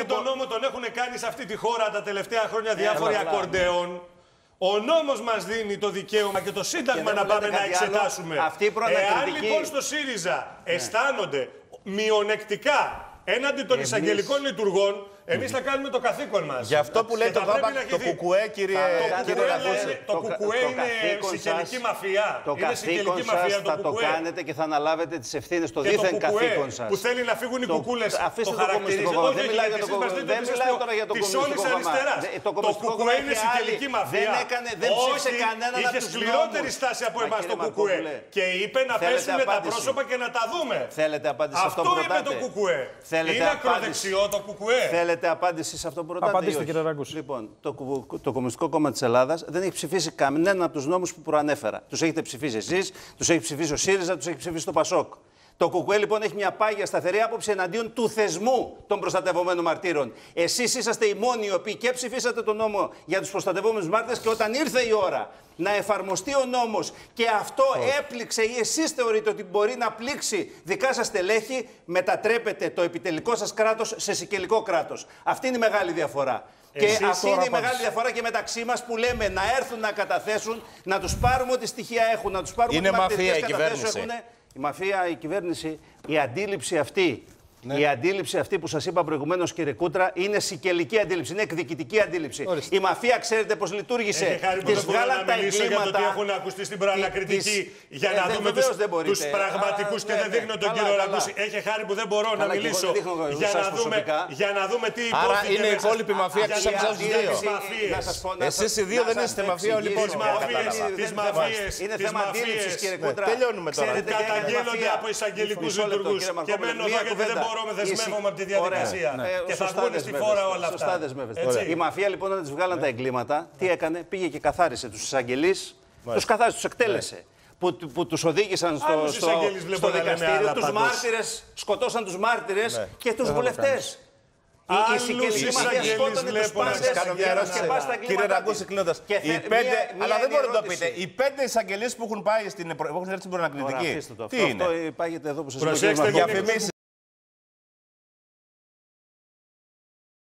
τον νόμο τον έχουν κάνει σε αυτή τη χώρα τα τελευταία χρόνια διάφοροι ακορντεόν. Ο νόμος μας δίνει το δικαίωμα και το Σύνταγμα να πάμε να εξετάσουμε. Εάν λοιπόν στο ΣΥΡΙΖΑ αισθάνονται μειονεκτικά έναντι των εισαγγελικών λειτουργών, εμείς θα κάνουμε το καθήκον μας. Γι' αυτό που λέει το κουκουέ, κύριε Ραγούση. Το κουκουέ είναι σικελική μαφία. Το καθήκον σας θα το κάνετε και θα αναλάβετε τις ευθύνες στο δίθεν καθήκον σας. Που θέλει να φύγουν οι κουκούλες. Αφήστε το Κομμουνιστικό Κόμμα. Δεν μιλάω για το Κομμουνιστικό. Δεν μιλάω τώρα για το Κομμουνιστικό Κόμμα. Το κουκουέ είναι σικελική μαφία. Δεν ψήφισε κανέναν από τους νόμους. Είχε σκληρότερη στάση από εμάς το κουκουέ. Και είπε να πέσουν τα πρόσωπα και να τα δούμε. Θέλετε απάντηση σε αυτό που ρωτάτε? Αυτό είπε το κουκουέ. Είναι ακροδεξιό το κουκουέ. Θέλετε απάντηση σε αυτό που ρωτάτε? Απαντήστε, κύριε Ραγκούση. Λοιπόν, το Κομμουνιστικό Κόμμα της Ελλάδας δεν έχει ψηφίσει κανέναν από τους νόμους που προανέφερα. Τους έχετε ψηφίσει εσείς, τους έχει ψηφίσει ο ΣΥΡΙΖΑ, τους έχει ψηφίσει το ΠΑΣΟΚ. Το ΚΚΕ λοιπόν έχει μια πάγια σταθερή άποψη εναντίον του θεσμού των προστατευομένων μαρτύρων. Εσείς είσαστε οι μόνοι οι οποίοι και ψηφίσατε τον νόμο για τους προστατευόμενους μάρτυρες και όταν ήρθε η ώρα να εφαρμοστεί ο νόμος και αυτό έπληξε ή εσείς θεωρείτε ότι μπορεί να πλήξει δικά σας στελέχη, μετατρέπετε το επιτελικό σας κράτος σε σικελικό κράτος. Αυτή είναι η μεγάλη διαφορά. Και αυτή είναι η μεγάλη διαφορά και μεταξύ μας που λέμε να έρθουν να καταθέσουν, να τους πάρουμε ό,τι στοιχεία έχουν, να τους πάρουμε ό,τι μαρτυρίες καταθέσεις έχουν. Η μαφία, η κυβέρνηση, η αντίληψη αυτή. Ναι. Η αντίληψη αυτή που σας είπα προηγουμένως, κύριε Κούτρα, είναι σικελική αντίληψη, είναι εκδικητική αντίληψη. Ορίστε. Η μαφία, ξέρετε πώς λύτουργησε. Τις βγάλαν τα εγκλήματα. Για το τι έχουν ακουστεί στην προανακριτική, για να δούμε τους πραγματικούς και δεν δείχνω τον κύριο Ραγκούση. Έχει χάρη που δεν μπορώ να μιλήσω για να δούμε τι υπόθηκε. Άρα είναι η υπόλοιπη μαφία εκτός από τους δύο. Εσείς οι δύο δεν είστε μαφία, όλοι οι υπόλοιποι. Τις μαφίες. Είναι θέμα αντίληψης, κύριε Κούτρα. Τελειώνουμε τώρα. Καταγγέλλονται από εισαγγελικούς λειτουργούς και μένω εδώ γιατί δεν μπορώ. Δεσμεύομαι από τη διαδικασία. Και θα βγουν στη φόρα όλα αυτά. Η μαφία λοιπόν όταν τις βγάλαν τα εγκλήματα, τι έκανε? Πήγε και καθάρισε τους εισαγγελείς, τους καθάρισε, τους εκτέλεσε. Που τους οδήγησαν στο δικαστήριο, τους μάρτυρες, σκοτώσαν τους μάρτυρες και τους βουλευτές. Η σικελική μαφία σκότωνε τους πάντες και πας στα εγκλήματά. Κύριε Ραγκούση, κλείνοντας. Αλλά δεν μπορείτε να το πείτε. Οι 5 εισαγγελείς που έχουν έρθει στην προανακριτική. Τι είναι? Αυτό υπάγεται εδώ που σας είπα. Προσέξτε,